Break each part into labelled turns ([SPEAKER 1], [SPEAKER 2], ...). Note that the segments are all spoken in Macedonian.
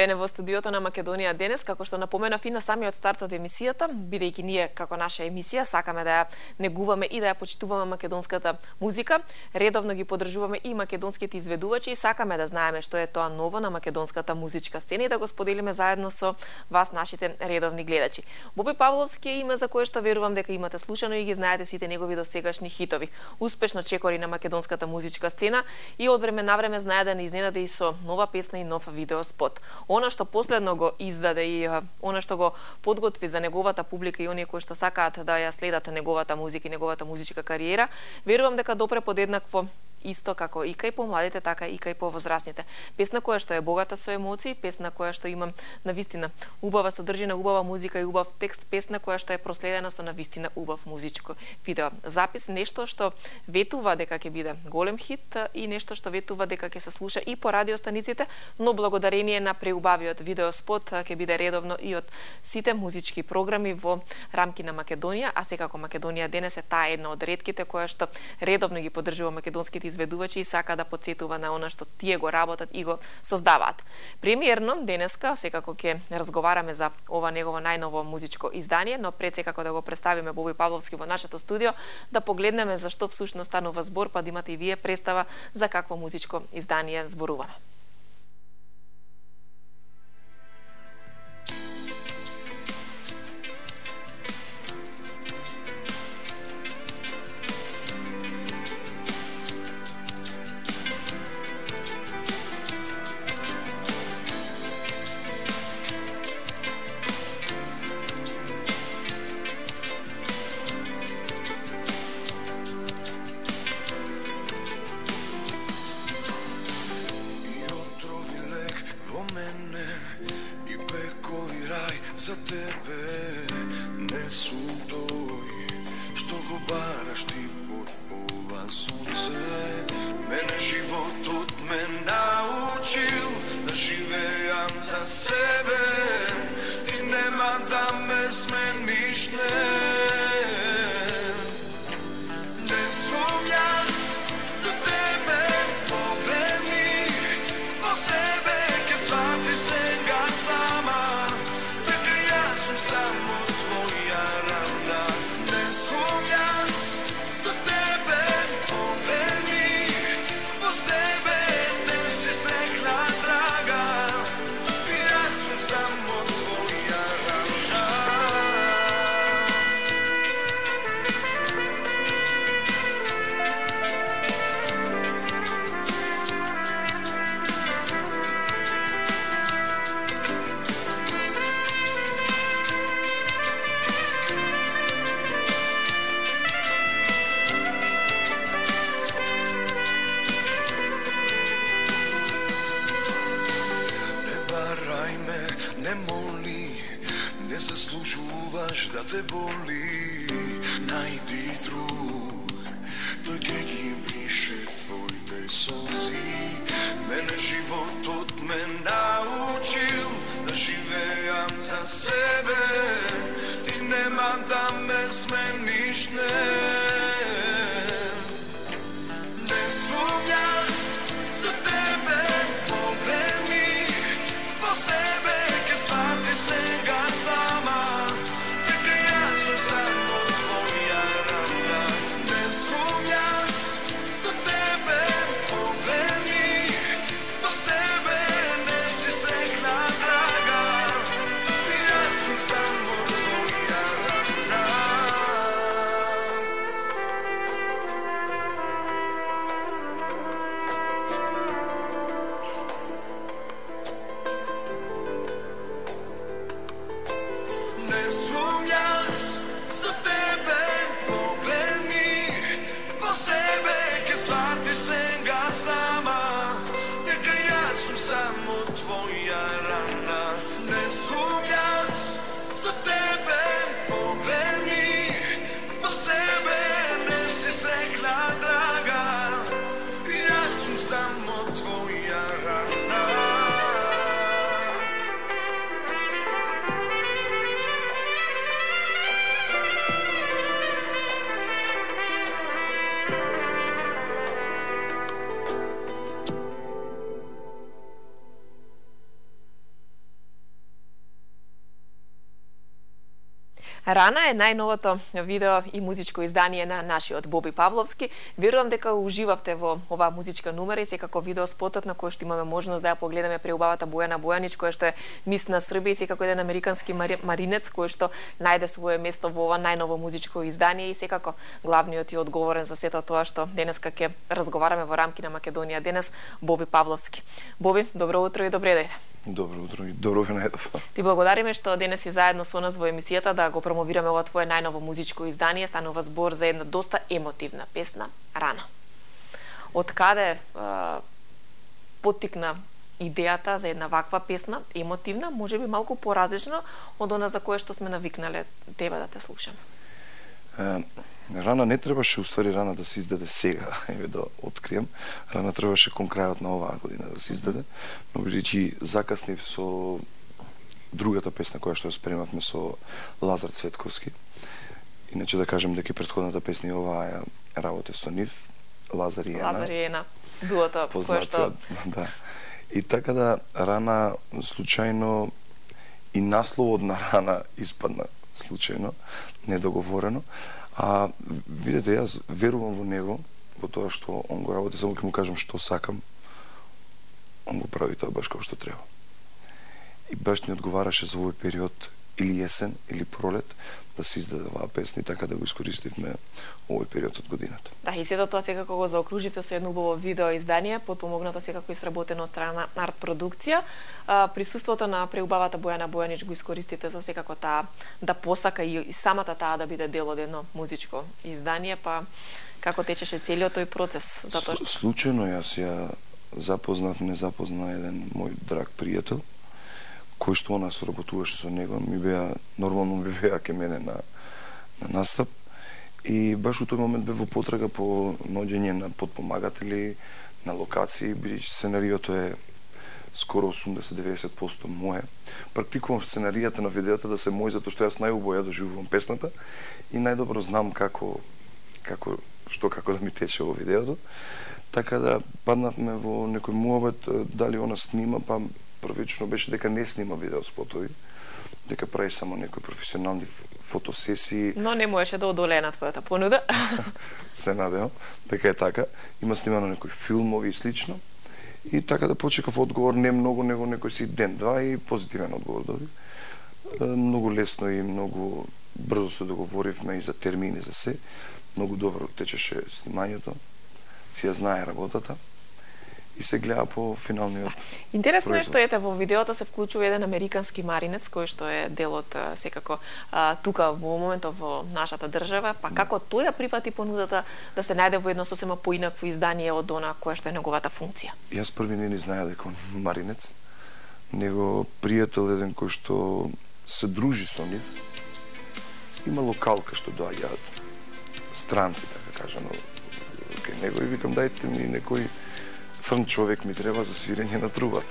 [SPEAKER 1] Доаѓање во студиото на Македонија денес, како што напоменав и на самиот старт од емисијата, бидејќи ние како наша емисија сакаме да ја негуваме и да ја почитуваме македонската музика, редовно ги поддржуваме и македонските изведувачи и сакаме да знаеме што е тоа ново на македонската музичка сцена и да го споделиме заедно со вас, нашите редовни гледачи. Боби Павловски е име за кое што верувам дека имате слушано и ги знаете сите негови досегашни хитови. Успешно чекори на македонската музичка сцена и од време на време знае да не изненади и со нова песна и нов видеоспот. Она што последно го издаде и она што го подготви за неговата публика и оние кои што сакаат да ја следат неговата музика и неговата музичка кариера, верувам дека допре подеднакво исто како и кај помладите, така и кај повозрасните. Песна која што е богата со емоции, песна која што има навистина убава содржина, убава музика и убав текст, песна која што е проследена со навистина убав музичко видео. Запис, нешто што ветува дека ќе биде голем хит и нешто што ветува дека ќе се слуша и по радиостаниците, но благодарение на преубавиот видеоспот ќе биде редовно и од сите музички програми во рамки на Македонија, а секако Македонија денес е таа една од ретките која што редовно ги поддржува македонските изведувачи и сака да потсетува на она што тие го работат и го создаваат. Премиерно денеска секако ќе разговараме за ова негово најново музичко издание, но пред секако да го представиме Боби Павловски во нашето студио, да погледнеме за што всушност станува збор, па да имате и вие представа за какво музичко издание зборуваме.
[SPEAKER 2] За тебе не сум тој што го бараш ти под ова сонце. Мене животот ме научил да живеам за себе. Ти нема да ме смениш, не сум јас за тебе. Погледни во себе, ке свати сега сама. Само твоја рана, не сум јас за тебе. Погледни во себе, не си срекна драга. Јас сум само твоја рана. Не моли, не заслужуваш да те боли. Најди друг, тој ќе ги брише твоите солзи. Мене животот ме научил да живеам за себе. Ти нема да ме смениш, не сум јас за тебе. Погледни во себе, свати сега сама, дека јас сум само твоја рана. Не сум јас за тебе. Погледни во себе, не си срекна драга. Јас сум само твоја рана.
[SPEAKER 1] Рана е најновото видео и музичко издание на нашиот Боби Павловски. Верувам дека уживавте во оваа музичка numера и секако видео спотот на кој што имаме можност да ја погледаме преубавата Бојана Бојанич, која што е мис на Србија и секако еден американски маринец кој што најде свое место во ова најново музичко издание и секако главниот и одговорен за сето тоа што денеска ќе разговараме во рамки на Македонија денес, Боби Павловски. Боби, добро утро и добре дојде.
[SPEAKER 3] Добро утро и добро ви најдов.
[SPEAKER 1] Ти благодариме што денес си заедно со нас во емисијата да го промовираме ова твое најново музичко издание. Станува збор за една доста емотивна песна, Рана. Од каде поттикна идејата за една ваква песна, емотивна, можеби малку поразлично од она за кое што сме навикнале тебе да те слушаме?
[SPEAKER 3] Рана не требаше, уствари Рана да се издаде сега, еве да открием. Рана требаше кон крајот на оваа година да се издаде, но бидејќи закаснив со другата песна која што ја спремавме со Лазар Цветковски. Иначе да кажем дека претходната песна и оваа ја работев со нив, Лазар и Ена.
[SPEAKER 1] Лазар и Ена, дуото кое што...
[SPEAKER 3] Да. И така да Рана случајно и насловот на Рана испадна случајно, недоговорено. А видете, јас верувам во него, во тоа што он го работи, само ќе му кажам што сакам, он го прави тоа баш како што треба. И баш ни одговараше за овој период или есен, или пролет, да се издаде оваа песна и така да го искористивме овој период од годината.
[SPEAKER 1] Да, и сето тоа секако го заокруживте со едно убаво видео издание, потпомогнато секако и сработено од страна на арт продукција. Присуството на преубавата Бојана Бојанич го искористите за секако таа да посака и самата таа да биде дел од едно музичко издание, па како течеше целиот тој процес? Затоа што
[SPEAKER 3] случајно јас ја не запозна еден мој драг пријател, кој што она соработуваше со него, нормално ми беа ке мене на настап. И баш у тој момент бев во потрага по наоѓање на подпомагатели, на локации, бидејќи сценариото е скоро 80-90% мое. Практикувам сценаријата на видеото да се мој, затоа што јас најубаво ја доживувам песната и најдобро знам како да ми тече во видеото. Така да паднавме во некој муабет, дали она снима, па првично беше дека не снима видеоспотови, дека прави само некои професионални фотосесии.
[SPEAKER 1] Но не можеше да одолее на твојата понуда.
[SPEAKER 3] Се надевам дека е така. Има снимано некои филмови и слично. И така да почекав одговор не многу, него некој си ден-два и позитивен одговор добив. Многу лесно и многу брзо се договоривме и за термини за се. Многу добро течеше снимањето. Си ја знае работата. И се гледа по финалниот.
[SPEAKER 1] Интересно е што ете во видеото се вклучува еден американски маринец кој што е дел од секако тука во моментот во нашата држава, па како тој ја прифати понудата да се најде во едно сосема поинакво издание од она која што е неговата функција?
[SPEAKER 3] Јас први не знаеа дека он маринец. Него пријател еден кој што се дружи со нив. Има локалка што доаѓаат странци, така кажано, кај него и викам дајте ми некој црн човек ми треба за свирење на трубата.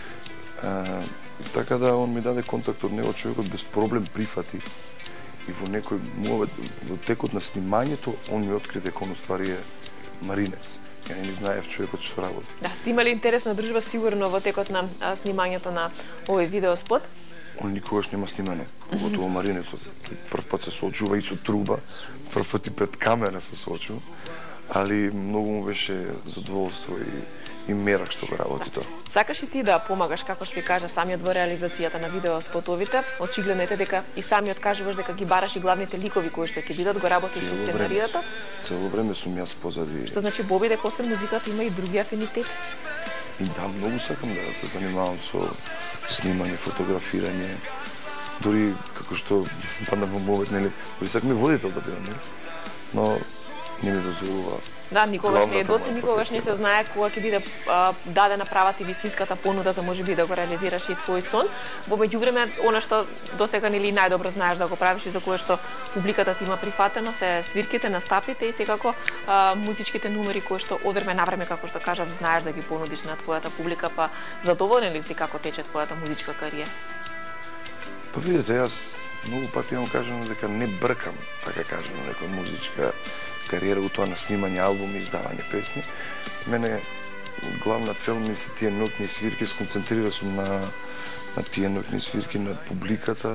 [SPEAKER 3] Така да он ми даде контакт од него, човекот без проблем прифати и во некој во текот на снимањето он ми откри дека он уствари е маринец. Ја не знаев човекот што работи.
[SPEAKER 1] Да, сте имали интересна дружба сигурно во текот на снимањето на овој видеоспот?
[SPEAKER 3] Он никогаш нема снимено, поготово маринецот. Прв пат се соочува и со труба, прв пат и пред камера се соочува, али многу му беше задоволство и мерак што го работи тоа.
[SPEAKER 1] Сакаш и ти да помагаш, како што ти кажа, самиот во реализацијата на видеоспотовите? Очигледно е дека и самиот кажуваш дека ги бараш и главните ликови кои што ќе бидат, го работиш со сценаријата?
[SPEAKER 3] Цело време сум јас позади.
[SPEAKER 1] Што значи Боби дека освен музиката има и други афинитети?
[SPEAKER 3] И да, многу сакам да се занимавам со снимање, фотографирање. Дури како што падна во момент, нели, дури сакам и водител да бидам, нели? Но не ми дозволува.
[SPEAKER 1] Да, никогаш не е доста, никогаш не се знае кога ќе биде дадена правата и вистинската понуда за можеби да го реализираш и твој сон. Во меѓувреме, она што досега нели најдобро знаеш да го правиш и за кое што публиката ти има прифатено се свирките, настапите и секако музичките numери кои што од време на време, како што кажав, знаеш да ги понудиш на твојата публика, па задоволен ли си како тече твојата музичка кариера?
[SPEAKER 3] Па видите, јас многу пати имам кажано дека не бркам, така кажано, некоја музичка кариера у тоа на снимање албуми, издавање песни. Мене главна цел ми се тие ноќни свирки, сконцентрира сум на тие ноќни свирки, на публиката,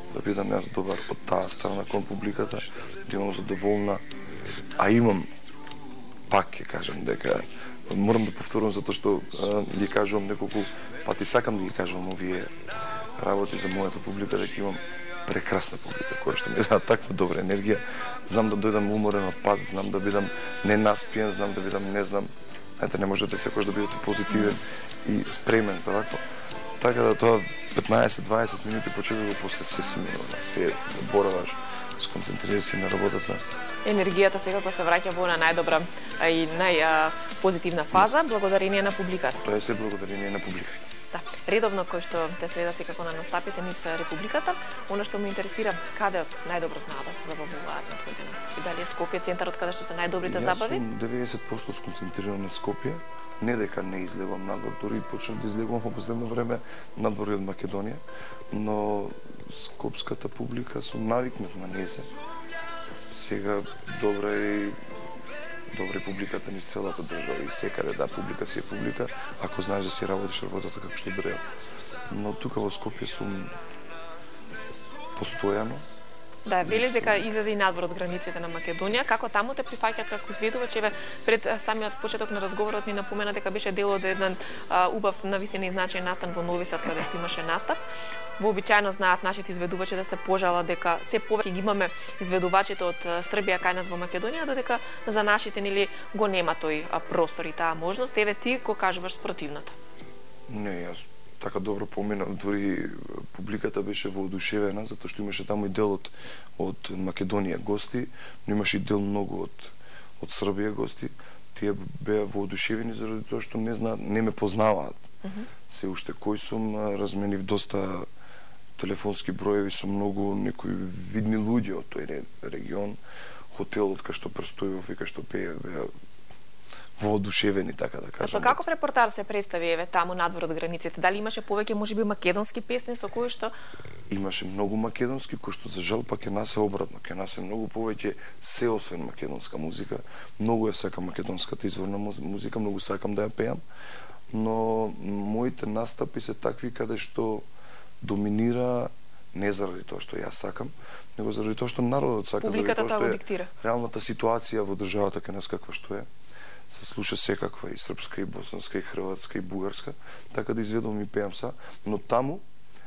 [SPEAKER 3] да бидам јас добар од таа страна кон публиката, да имам задоволна, а имам, пак ќе кажам дека морам да повторам затоа што ги кажувам неколку пати, сакам да ги кажувам овие работи за мојата публика, дека имам прекрасна публика која што ми дава таква добра енергија. Знам да дојдам уморен од пат, знам да бидам ненаспиен, знам да бидам, не знам, ете, не можете секојаш да бидете позитивен и спремен за вакво. Така да тоа 15-20 минути почетува, после се смирува, се забораваш, сконцентрираш се на работата.
[SPEAKER 1] Енергијата секако се враќа во на најдобра и најпозитивна фаза благодарение на публиката.
[SPEAKER 3] Тоа е се благодарение на публиката.
[SPEAKER 1] Да, редовно кој што те следат секако на настапите низ Републиката, она што ме интересира, каде најдобро знаат да се забавуваат на твоите настапи? Дали е Скопје центарот каде што се најдобрите забави?
[SPEAKER 3] Јас сум 90% сконцентриран на Скопје, не дека не излегувам надвор, дури почнав да излегувам во последно време надвор од Македонија, но скопската публика сум навикнат на незе. Сега добра е публиката низ целата држава и секаде, да, публика си е публика, ако знаеш да си работиш работата како што треба. Но тука во Скопје сум постојано.
[SPEAKER 1] Да, велиш дека излезе и надвор од границите на Македонија. Како таму те прифаќаат како изведувач? Еве, пред самиот почеток на разговорот ми напомена дека беше дел од еден убав навистина и значајен настан во Нови Сад, каде што имаше настап. Вообичаено знаат нашите изведувачи да се пожалат дека се повеќе ги имаме изведувачите од Србија кај нас во Македонија, додека за нашите нели го нема тој простор и таа можност. Еве ти го кажуваш спротивното.
[SPEAKER 3] Не, јас така добро поминав, дури публиката беше воодушевена, затоа што имаше таму и дел од Македонија гости, но имаше и дел многу од Србија гости. Тие беа воодушевени заради тоа што не знаат, не ме познаваат. Се уште кој сум, разменив доста телефонски броеви со многу некои видни луѓе од тој регион, хотелот кај што престојував и кај што пеев беа воодушевени, така да кажам.
[SPEAKER 1] А со каков репортаж се представи еве таму надвор од границите? Дали имаше повеќе можеби македонски песни со кои што
[SPEAKER 3] имаше многу македонски, кои што за жал пак е нас е обратно, ке нас е многу повеќе се освен македонска музика. Многу ја сакам македонската изворна музика, многу сакам да ја пеам, но моите настапи се такви каде што доминира не заради тоа што јас сакам, него заради тоа што народот сака,
[SPEAKER 1] публиката
[SPEAKER 3] заради
[SPEAKER 1] тоа
[SPEAKER 3] тоа што е реалната ситуација во државата кај нас каква што е. Се слуша секаква, и српска, и босанска, и хрватска, и бугарска, така да изведувам и пеам са, но таму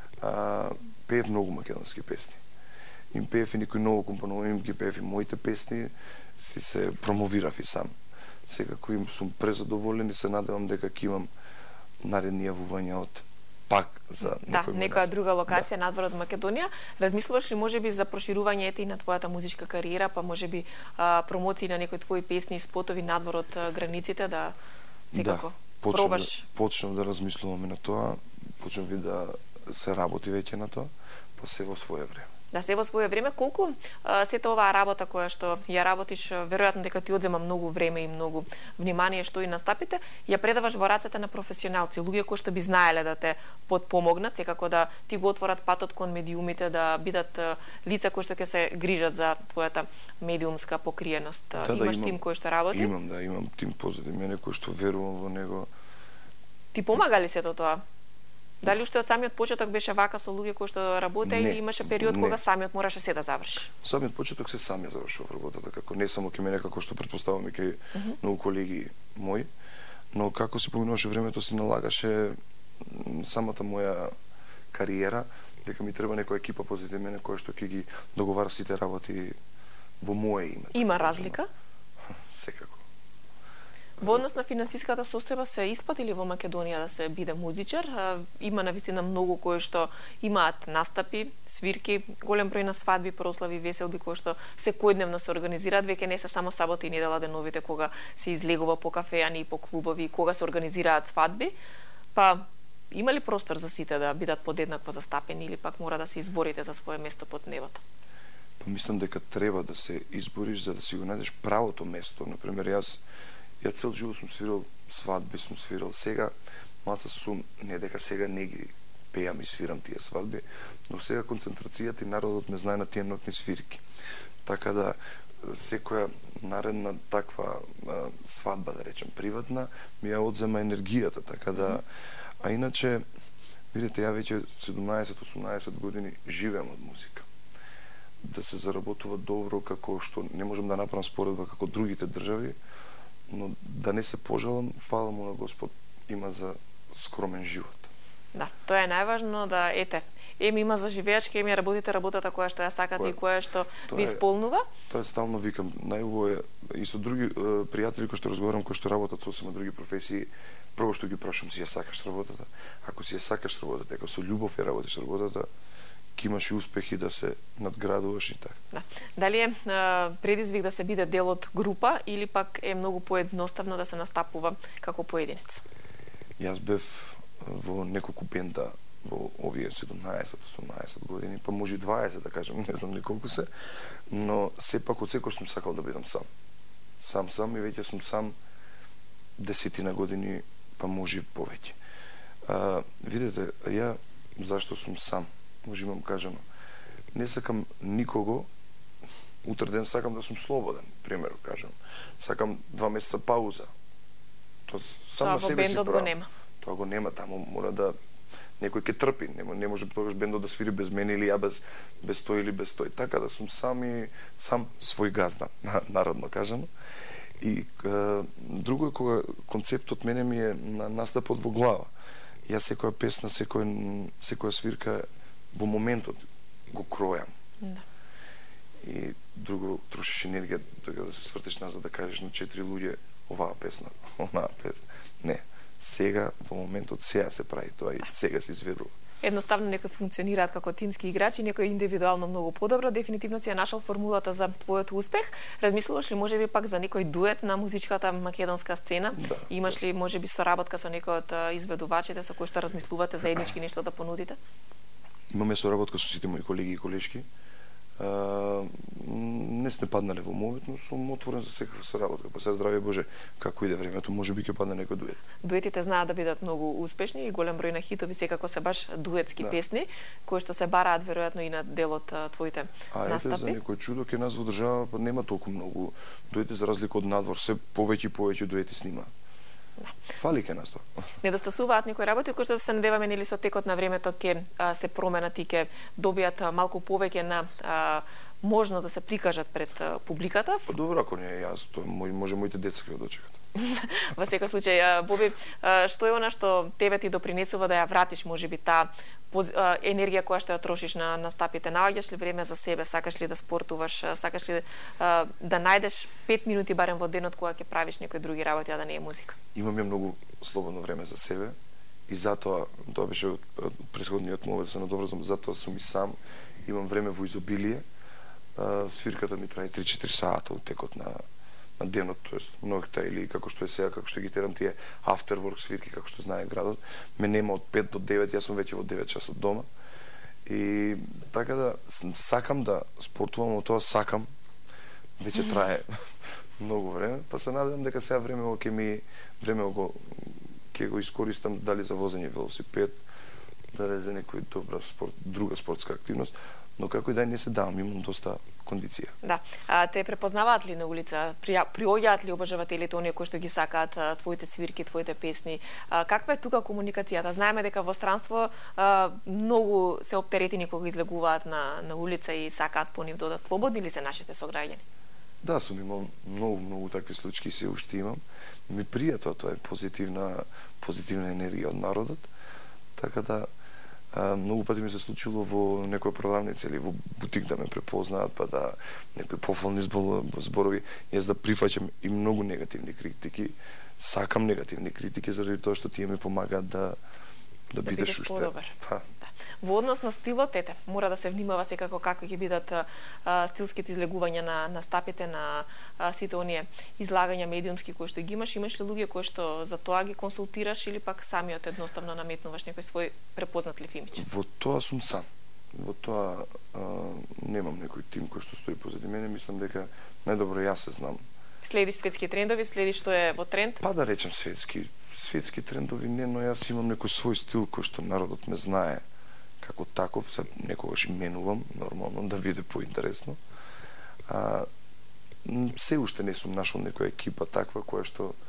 [SPEAKER 3] пеев многу македонски песни. Им пеев и никој ново компонувам, им ги пеев и моите песни, си се промовирав и сам. Секако им сум презадоволен и се надевам дека ќе имам наредни јавувања од пак за
[SPEAKER 1] некоја друга локација надвор од Македонија. Размислуваш ли можеби за проширување и на твојата музичка кариера, па можеби промоции на некои твои песни и спотови надвор од границите, да секако пробаш?
[SPEAKER 3] Почнав да размислуваме на тоа, почнав и да се работи веќе на тоа, па се во своје време.
[SPEAKER 1] Да, се во своје време. Колку сета оваа работа која што ја работиш, веројатно дека ти одзема многу време и многу внимание што и настапите, ја предаваш во рацете на професионалци, луѓе кои што би знаеле да те подпомогнат, секако да ти го отворат патот кон медиумите, да бидат лица кои што ќе се грижат за твојата медиумска покриеност. Имаш тим кој што работи?
[SPEAKER 3] Имам тим позади мене кој што верувам во него.
[SPEAKER 1] Ти помага ли сето тоа? Дали уште од самиот почеток беше вака со луѓе кои што работеа или имаше период кога самиот мораше се да заврши?
[SPEAKER 3] Самиот почеток се сам ја завршував работата, како не само ке мене, како што претпоставам и ке многу колеги мои, но како се поминуваше времето си налагаше самата моја кариера, дека ми треба некоја екипа позади мене која што ќе ги договара сите работи во моје име.
[SPEAKER 1] Има разлика?
[SPEAKER 3] Секако.
[SPEAKER 1] Во однос на финансиската состојба се исплати ли во Македонија да се биде музичар? Има навистина многу кои што имаат настапи, свирки, голем број на свадби, прослави, веселби кои што секојдневно се организираат, веќе не се само сабота и недела деновите кога се излегува по кафеани и по клубови, кога се организираат свадби. Па има ли простор за сите да бидат подеднакво застапени или пак мора да се изборите за свое место под небото?
[SPEAKER 3] Па мислам дека треба да се избориш за да си го најдеш правото место. Например, јас цел живот сум свирал свадби, сум свирал сега, малца сум, не дека сега не ги пеам и свирам тие свадби, но сега концентрацијата и народот ме знае на тие ноќни свирки. Така да секоја наредна таква свадба, да речем, приватна, ми ја одзема енергијата, така да, а иначе Видете, ја веќе 17-18 години живеам од музика. Да се заработува добро, како што не можам да направам споредба како другите држави, но да не се пожалам, фала му на Господ, има за скромен живот.
[SPEAKER 1] Да, тоа е најважно, да има за живееш, ке ми работите работата која што ја сакате и која што ви исполнува.
[SPEAKER 3] Тоа е стално викам, најубаво е и со други пријатели кои што разговарам, кои што работат сосема други професии, прво што ги прашам, си ја сакаш работата? Ако си ја сакаш работата, ако со љубов ја работиш работата, ќе имаш и успехи да се надградуваш и така.
[SPEAKER 1] Да. Дали е предизвик да се биде дел од група или пак е многу поедноставно да се настапува како поединец?
[SPEAKER 3] Јас бев во неколку бенда во овие 17-18 години, па може и 20 да кажем, не знам ни колку се, но сепак од секој сум сакал да бидам сам. Сам и веќе сум сам 10 години, па може и повеќе. Видете, ја зашто сум сам, може имам кажано, не сакам никого, утре ден сакам да сум слободен, примерно кажам. Сакам 2 месеца пауза. Тоа сам на себе си правам. Тоа го нема, таму мора да некој ќе трпи, не може тогаш бендот да свири без мене или ја без тој или без тој. Така да сум сам свој газда, народно кажано. И друго е кога концептот мене ми е на настапот во глава. Ја секоја песна, секоја свирка во моментот го кројам.
[SPEAKER 1] Да.
[SPEAKER 3] И друго трошиш енергија дога да се свртеш назад да кажеш на 4 луѓе оваа песна, онаа песна. Не. Сега, во моментот, сега се прави тоа и сега се изведува.
[SPEAKER 1] Едноставно некои функционираат како тимски играчи, некои индивидуално многу подобро. Дефинитивно си ја нашол формулата за твојот успех. Размислуваш ли можеби пак за некој дует на музичката македонска сцена?
[SPEAKER 3] Да.
[SPEAKER 1] Имаш ли можеби соработка со некој од изведувачите со кои што размислувате заеднички нешто да понудите?
[SPEAKER 3] Имаме соработка со сите мои колеги и колешки. Не сте паднале во момент, но сум отворен за секаква соработка. Па сега здраве Боже, како иде времето, можеби ќе падне некој дует.
[SPEAKER 1] Дуетите знаат да бидат многу успешни и голем број на хитови секако се баш дуетски песни, кои што се бараат веројатно и на дел од твоите настапи.
[SPEAKER 3] За некој чудо ке нас во држава па нема толку многу дуети за разлика од надвор, се повеќе и повеќе дуети снимаат. Фали ке нас тоа.
[SPEAKER 1] Недостасуваат некои работи кои што се надеваме нели со текот на времето ќе се променат и ќе добијат малку повеќе на можност да се прикажат пред публиката.
[SPEAKER 3] Па добро, ако не е јас, тоа може моите деца ќе го дочекат.
[SPEAKER 1] Во секој случај, Боби, што е она што тебе ти допринесува да ја вратиш можеби таа енергија која што ја трошиш на настапите? Наоѓаш ли време за себе? Сакаш ли да спортуваш? Сакаш ли да најдеш 5 минути барем во денот кога ќе правиш некои други работи, а да не е музика?
[SPEAKER 3] Имам ја многу слободно време за себе и затоа, тоа беше претходниот мовет да се надоврзам, затоа сум и сам, имам време во изобилие. Свирката ми трае 3-4 сата од текот на денот, тоест ноќта или како што е сега, како што ги терам тие afterwork свирки, како што знае градот, ме нема од 5 до 9, јас сум веќе во 9 часот дома. И така да сакам да спортувам, но тоа сакам. Веќе трае многу време, па се надевам дека сега време ќе го искористам дали за возење велосипед, дали за некој друга спортска активност, но како и да не се давам, имам доста кондиција.
[SPEAKER 1] Да. Те препознаваат ли на улица? Приоѓаат ли обожавателите оние кои што ги сакаат твоите свирки, твоите песни? Каква е тука комуникацијата? Знаеме дека во странство многу се оптеретени кога излегуваат на улица и сакаат по нив додат. Слободни ли се нашите сограѓани?
[SPEAKER 3] Да, сум имал многу такви случаи, се уште имам. Ми прија тоа е позитивна енергија од народот. Така да многу пати ми се случило во некоја продавница или во бутик да ме препознаат, па да некои пофални зборови, јас да прифаќам и многу негативни критики. Сакам негативни критики заради тоа што тие ми помагаат да бидеш уште
[SPEAKER 1] подобар. Да. Во однос на стилот, мора да се внимава секако како ќе бидат стилските излегувања на настапите на сите оние излагања медиумски кои што ги имаш. Имаш ли луѓе кои што за тоа ги консултираш или пак самиот едноставно наметнуваш некој свој препознатлив имидж?
[SPEAKER 3] Во тоа сум сам. Во тоа немам некој тим кој што стои позади мене. Мислам дека најдобро јас се знам.
[SPEAKER 1] Следиш светски трендови, следиш што е во тренд?
[SPEAKER 3] Па да речем светски трендови не, но јас имам некој свој стил кој што народот ме знае како таков, се некогаш менувам, нормално, да биде поинтересно. Се уште не сум нашол некоја екипа таква која што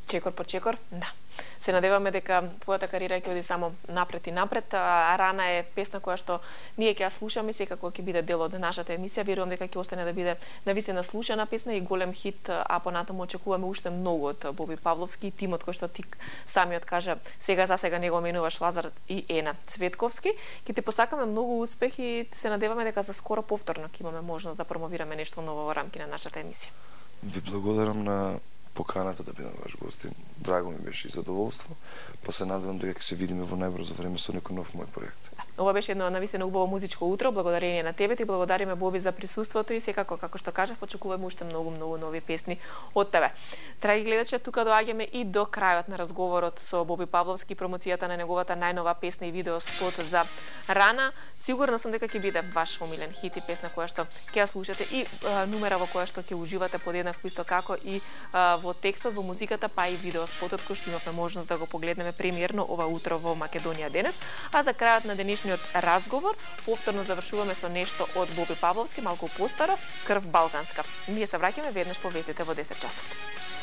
[SPEAKER 1] Чекор по чекор, да. Се надеваме дека твојата кариера ќе оди само напред и напред. Рана е песна која што ние ќе ја слушаме, секако ќе биде дел од нашата емисија. Верувам дека ќе остане да биде навистина слушана песна и голем хит, а понатаму очекуваме уште многу од Боби Павловски и тимот кој што ти самиот кажа, сега за сега не го менуваш, Лазар и Ена Цветковски. Ќе ти посакаме многу успех и се надеваме дека за скоро повторно ќе имаме можност да промовираме нешто ново во рамки на нашата емисија.
[SPEAKER 3] Ви благодарам на поканата да бидам ваш гостин. Драго ми беше и задоволство, па се надевам дека ќе се видиме во најбрзо време со некој нов мој проект.
[SPEAKER 1] Ова беше едно навистина убаво музичко утро. Благодарение на тебе, ти благодариме, Боби, за присуството и секако, како што кажав, очекуваме уште многу нови песни од тебе. Драги гледачи, тука доаѓаме и до крајот на разговорот со Боби Павловски, промоцијата на неговата најнова песна и видео спот за Рана. Сигурна сум дека ќе биде ваш омилен хит и песна која што ќе ја слушате и numера во која што ќе уживате подеднакво исто како и во текстот, во музиката, па и видео спотот кој што имавме можност да го погледнеме премиерно ова утро во Македонија денес. А за крајот на денешниот разговор повторно завршуваме со нешто од Боби Павловски, малку постаро, Крв балканска. Ние се враќаме веднаш по вестите во 10 часот.